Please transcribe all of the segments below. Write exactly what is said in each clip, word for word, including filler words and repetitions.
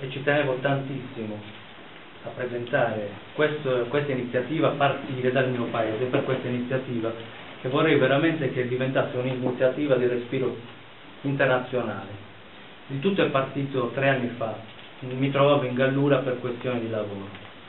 e ci tenevo tantissimo a presentare questo, questa iniziativa, a partire dal mio paese per questa iniziativa, che vorrei veramente che diventasse un'iniziativa di respiro internazionale. Il tutto è partito tre anni fa, mi trovavo in Gallura per questioni di lavoro.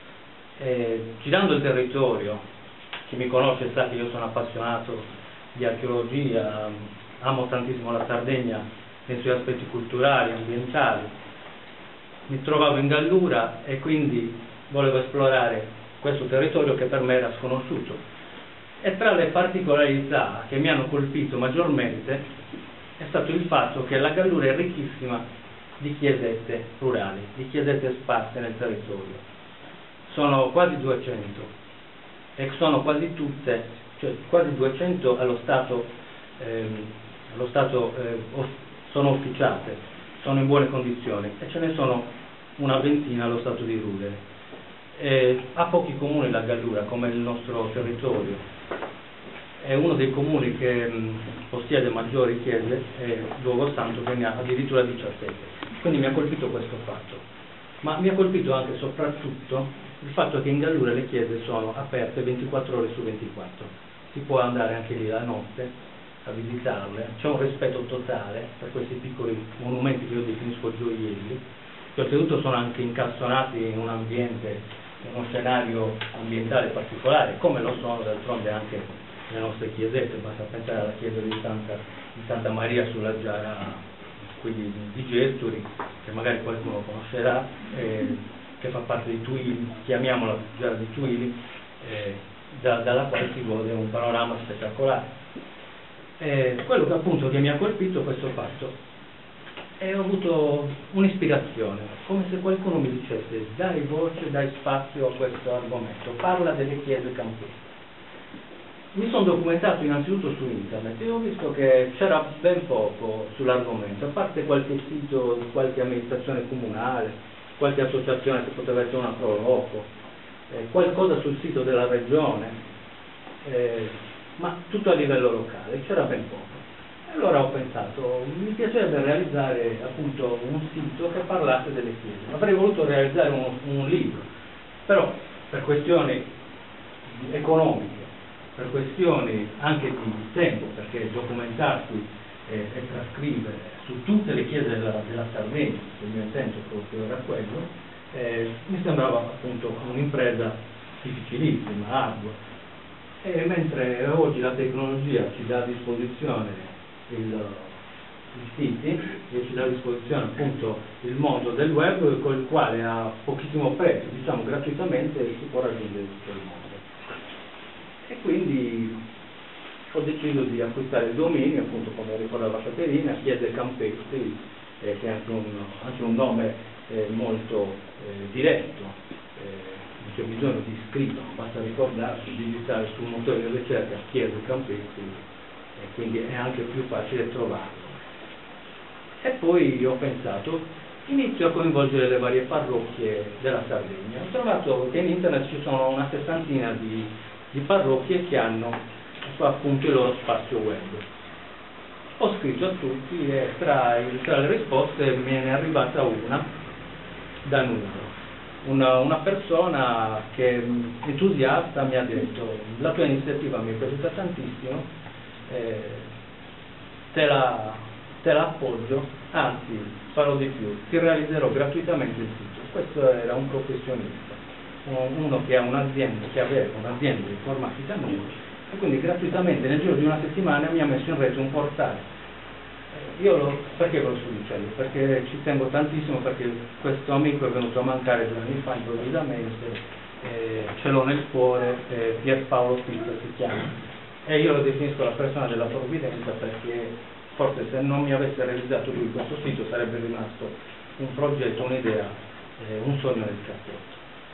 E, girando il territorio, chi mi conosce sa che io sono appassionato di archeologia, amo tantissimo la Sardegna nei suoi aspetti culturali, ambientali. Mi trovavo in Gallura e quindi volevo esplorare questo territorio che per me era sconosciuto. E tra le particolarità che mi hanno colpito maggiormente è stato il fatto che la Gallura è ricchissima di chiesette rurali, di chiesette sparse nel territorio. Sono quasi duecento e sono quasi tutte, cioè quasi duecento allo stato, ehm, allo stato eh, off, sono officiate, sono in buone condizioni e ce ne sono una ventina allo stato di rudere. Eh, ha pochi comuni la Gallura come il nostro territorio. È uno dei comuni che mh, possiede maggiori chiese, è Luogo Santo, che ne ha addirittura diciassette. Quindi mi ha colpito questo fatto. Ma mi ha colpito anche e soprattutto il fatto che in Gallura le chiese sono aperte ventiquattro ore su ventiquattro. Si può andare anche lì la notte a visitarle. C'è un rispetto totale per questi piccoli monumenti che io definisco gioielli, che oltretutto sono anche incastonati in un ambiente, in uno scenario ambientale particolare, come lo sono d'altronde anche le nostre chiesette. Basta pensare alla chiesa di Santa, di Santa Maria sulla Giara qui di, di Gesturi, che magari qualcuno conoscerà, eh, che fa parte di Tuili, chiamiamola Giara di Tuili, eh, da, dalla quale si gode un panorama spettacolare. Eh, quello che appunto che mi ha colpito questo fatto, e ho avuto un'ispirazione, come se qualcuno mi dicesse: dai voce, dai spazio a questo argomento, parla delle chiese campestre. Mi sono documentato innanzitutto su internet e ho visto che c'era ben poco sull'argomento, a parte qualche sito di qualche amministrazione comunale, qualche associazione che poteva essere una Proloco, eh, qualcosa sul sito della regione, eh, ma tutto a livello locale, c'era ben poco. E allora ho pensato, mi piacerebbe realizzare appunto un sito che parlasse delle chiese. Avrei voluto realizzare un, un libro, però per questioni economiche, per questioni anche di tempo, perché documentarsi e, e trascrivere su tutte le chiese della, della Sardegna, il mio intento proprio era quello, eh, mi sembrava appunto un'impresa difficilissima, ardua. E mentre oggi la tecnologia ci dà a disposizione il, i siti e ci dà a disposizione appunto il mondo del web, con il quale a pochissimo prezzo, diciamo gratuitamente, si può raggiungere tutto il mondo. E quindi ho deciso di acquistare il dominio, appunto come ricordava Caterina, Chiese Campestri, eh, che è anche un, anche un nome eh, molto eh, diretto, eh, non c'è bisogno di scritto, basta ricordarsi, digitare sul motore di ricerca Chiese Campestri, e quindi è anche più facile trovarlo. E poi ho pensato, inizio a coinvolgere le varie parrocchie della Sardegna. Ho trovato che in internet ci sono una sessantina di di parrocchie che hanno appunto il loro spazio web. Ho scritto a tutti e tra, il, tra le risposte me ne è arrivata una da Nuoro, una, una persona che entusiasta mi ha detto: la tua iniziativa mi è piaciuta tantissimo, eh, te la, te la appoggio, anzi farò di più, ti realizzerò gratuitamente il sito. Questo era un professionista, uno che ha un'azienda, che aveva un'azienda di informatica nuova, e quindi gratuitamente nel giro di una settimana mi ha messo in rete un portale. Io lo, perché ve lo sto dicendo? Perché ci tengo tantissimo, perché questo amico è venuto a mancare due anni fa improvvisamente, eh, ce l'ho nel cuore, eh, Pierpaolo Pizza si chiama, e io lo definisco la persona della provvidenza, perché forse se non mi avesse realizzato lui questo sito sarebbe rimasto un progetto, un'idea, eh, un sogno nel cassetto.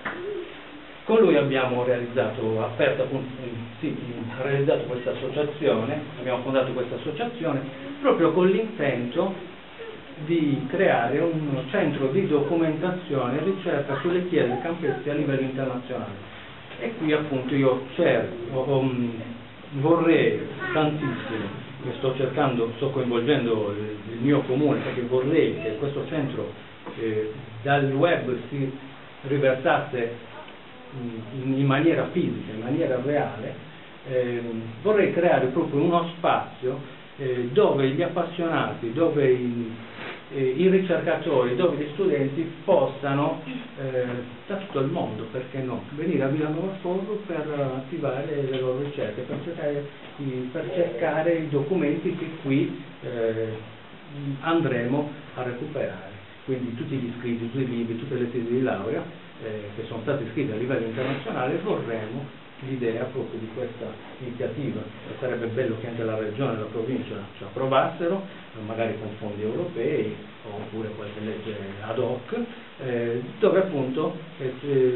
Con lui abbiamo realizzato, aperto appunto, sì, realizzato questa associazione, abbiamo fondato questa associazione proprio con l'intento di creare un centro di documentazione e ricerca sulle chiese campestri a livello internazionale. E qui appunto io cerco, um, vorrei tantissimo, sto cercando, sto coinvolgendo il, il mio comune, perché vorrei che questo centro eh, dal web si riversasse in, in maniera fisica, in maniera reale, eh, vorrei creare proprio uno spazio eh, dove gli appassionati, dove i, eh, i ricercatori, dove gli studenti possano eh, da tutto il mondo, perché no, venire a Villanova Forro per attivare le loro ricerche, per cercare, per cercare i documenti che qui eh, andremo a recuperare. Quindi tutti gli scritti, tutti i libri, tutte le tesi di laurea eh, che sono state scritte a livello internazionale, vorremmo l'idea proprio di questa iniziativa. E sarebbe bello che anche la regione e la provincia ci approvassero, magari con fondi europei oppure qualche legge ad hoc, eh, dove appunto eh,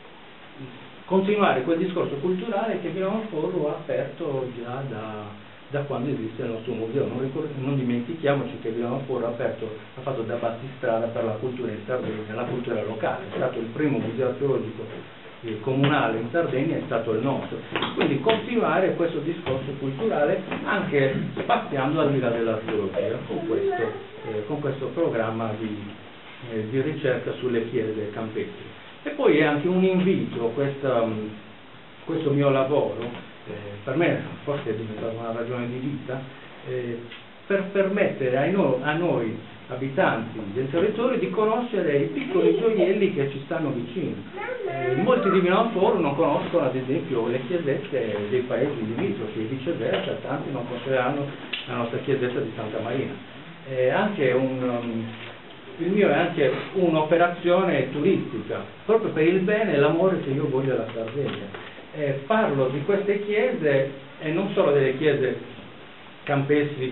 continuare quel discorso culturale che Villanova Forro ha aperto già da da quando esiste il nostro museo. Non, ricordo, non dimentichiamoci che Villanova Forro ha, aperto, ha fatto da battistrada per la cultura in Sardegna, la cultura locale. È stato il primo museo archeologico eh, comunale in Sardegna, è stato il nostro. Quindi continuare questo discorso culturale anche spaziando al di là dell'archeologia con questo, eh, con questo programma di, eh, di ricerca sulle chiese campestri. E poi è anche un invito, questa, questo mio lavoro, Eh, per me forse è diventata una ragione di vita, eh, per permettere ai no, a noi abitanti del territorio di conoscere i piccoli gioielli che ci stanno vicino. Eh, molti di Villanova Forro non conoscono ad esempio le chiesette dei paesi limitrofi, e viceversa tanti non conosceranno la nostra chiesetta di Santa Marina. Eh, anche un, um, il mio è anche un'operazione turistica, proprio per il bene e l'amore che io voglio alla Sardegna. Eh, parlo di queste chiese e non solo delle chiese campestri,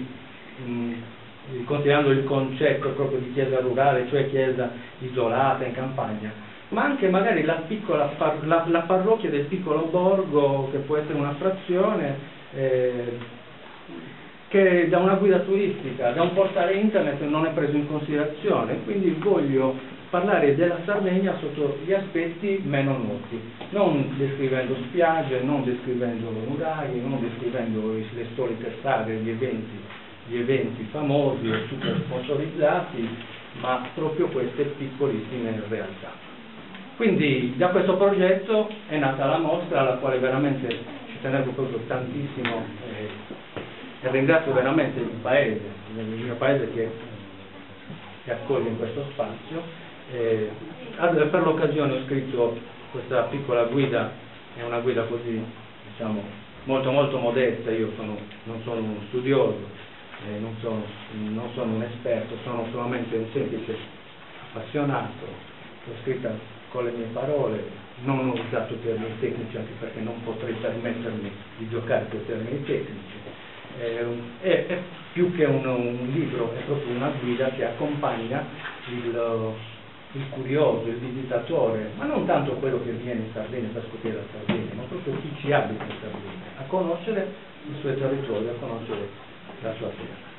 mh, considerando il concetto proprio di chiesa rurale, cioè chiesa isolata in campagna, ma anche magari la piccola par la, la parrocchia del piccolo borgo, che può essere una frazione, eh, che da una guida turistica, da un portale internet non è preso in considerazione. Quindi voglio parlare della Sardegna sotto gli aspetti meno noti, non descrivendo spiagge, non descrivendo nuraghi, non descrivendo le solite sagre, gli eventi, gli eventi famosi e super sponsorizzati, ma proprio queste piccolissime realtà. Quindi da questo progetto è nata la mostra, alla quale veramente ci tenevo proprio tantissimo eh, e ringrazio veramente il paese, il mio paese che, che accoglie in questo spazio. Eh, per l'occasione ho scritto questa piccola guida, è una guida così, diciamo, molto molto modesta. Io sono, non sono uno studioso, eh, non, sono, non sono un esperto, sono solamente un semplice appassionato. L'ho scritta con le mie parole, non ho usato termini tecnici, anche perché non potrei permettermi di giocare con termini tecnici. Eh, è, è più che un, un libro, è proprio una guida che accompagna il il curioso, il visitatore, ma non tanto quello che viene in Sardegna per scoprire la Sardegna, ma proprio chi ci abita in Sardegna, a conoscere il suo territorio, a conoscere la sua terra.